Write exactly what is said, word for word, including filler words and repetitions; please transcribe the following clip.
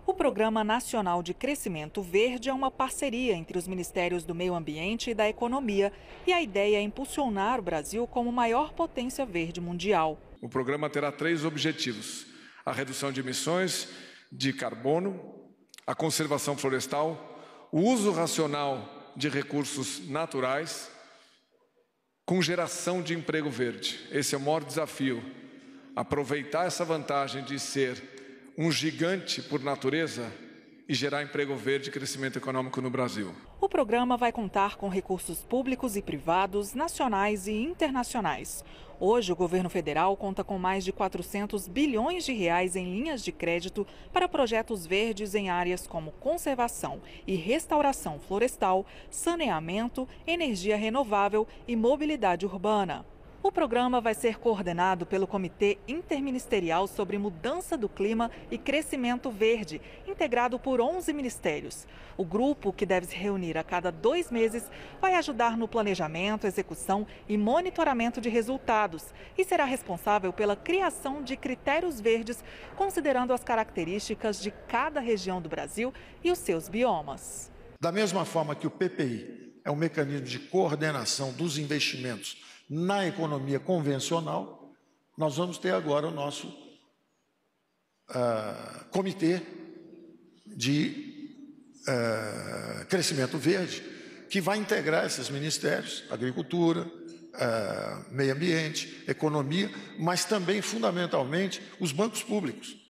O Programa Nacional de Crescimento Verde é uma parceria entre os Ministérios do Meio Ambiente e da Economia, e a ideia é impulsionar o Brasil como maior potência verde mundial. O programa terá três objetivos: a redução de emissões de carbono, a conservação florestal, o uso racional de recursos naturais, com geração de emprego verde. Esse é o maior desafio: aproveitar essa vantagem de ser um gigante por natureza e gerar emprego verde e crescimento econômico no Brasil. O programa vai contar com recursos públicos e privados, nacionais e internacionais. Hoje, o governo federal conta com mais de quatrocentos bilhões de reais em linhas de crédito para projetos verdes em áreas como conservação e restauração florestal, saneamento, energia renovável e mobilidade urbana. O programa vai ser coordenado pelo Comitê Interministerial sobre Mudança do Clima e Crescimento Verde, integrado por onze ministérios. O grupo, que deve se reunir a cada dois meses, vai ajudar no planejamento, execução e monitoramento de resultados e será responsável pela criação de critérios verdes, considerando as características de cada região do Brasil e os seus biomas. Da mesma forma que o P P I é um mecanismo de coordenação dos investimentos na economia convencional, nós vamos ter agora o nosso uh, comitê de uh, crescimento verde, que vai integrar esses ministérios, agricultura, uh, meio ambiente, economia, mas também, fundamentalmente, os bancos públicos.